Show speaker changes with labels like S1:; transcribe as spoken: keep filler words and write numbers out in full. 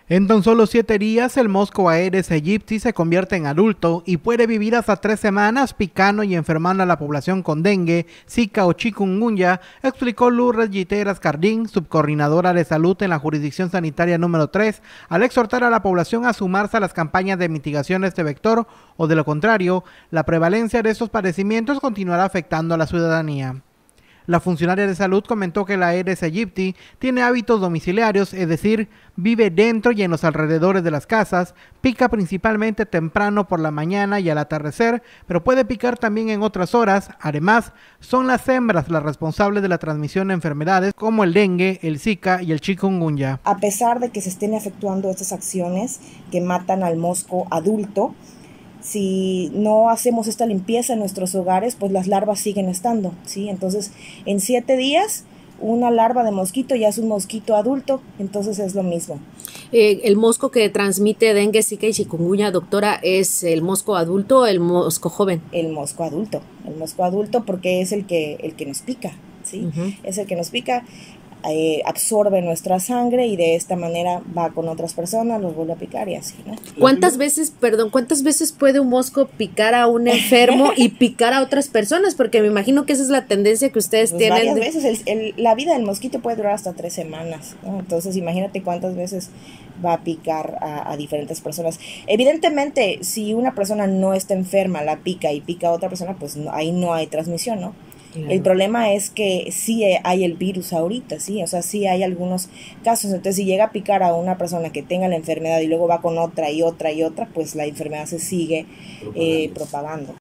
S1: En tan solo siete días, el mosco Aedes aegypti se convierte en adulto y puede vivir hasta tres semanas picando y enfermando a la población con dengue, zika o chikungunya, explicó Lourdes Giteras Cardín, subcoordinadora de salud en la jurisdicción sanitaria número tres, al exhortar a la población a sumarse a las campañas de mitigación de este vector, o de lo contrario, la prevalencia de estos padecimientos continuará afectando a la ciudadanía. La funcionaria de salud comentó que la Aedes aegypti tiene hábitos domiciliarios, es decir, vive dentro y en los alrededores de las casas, pica principalmente temprano por la mañana y al atardecer, pero puede picar también en otras horas. Además, son las hembras las responsables de la transmisión de enfermedades como el dengue, el zika y el chikungunya.
S2: A pesar de que se estén efectuando estas acciones que matan al mosco adulto, si no hacemos esta limpieza en nuestros hogares, pues las larvas siguen estando, ¿sí? Entonces, en siete días, una larva de mosquito ya es un mosquito adulto, entonces es lo mismo.
S3: Eh, ¿El mosco que transmite dengue, zika y chikungunya, doctora, es el mosco adulto o el mosco joven?
S2: El mosco adulto, el mosco adulto porque es el que, el que nos pica, ¿sí? Uh-huh. Es el que nos pica. Eh, absorbe nuestra sangre y de esta manera va con otras personas, los vuelve a picar y así, ¿no?
S3: ¿Cuántas veces, perdón, cuántas veces puede un mosco picar a un enfermo y picar a otras personas? Porque me imagino que esa es la tendencia que ustedes
S2: pues
S3: tienen.
S2: Varias
S3: de...
S2: veces, el, el, la vida del mosquito puede durar hasta tres semanas, ¿no? Entonces imagínate cuántas veces va a picar a, a diferentes personas. Evidentemente, si una persona no está enferma, la pica y pica a otra persona, pues no, ahí no hay transmisión, ¿no? Claro. El problema es que sí hay el virus ahorita, sí, o sea, sí hay algunos casos. Entonces, si llega a picar a una persona que tenga la enfermedad y luego va con otra y otra y otra, pues la enfermedad se sigue eh, propagando.